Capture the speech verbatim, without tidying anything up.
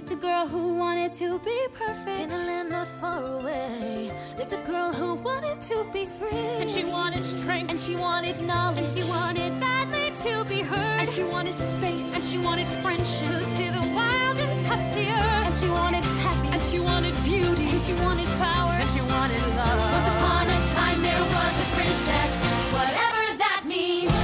Lived a girl who wanted to be perfect. In a land not far away, lived a girl who wanted to be free. And she wanted strength, and she wanted knowledge, and she wanted badly to be heard. and she wanted space, And she wanted friendship to see the wild and touch the earth. and she wanted happiness, and she wanted beauty.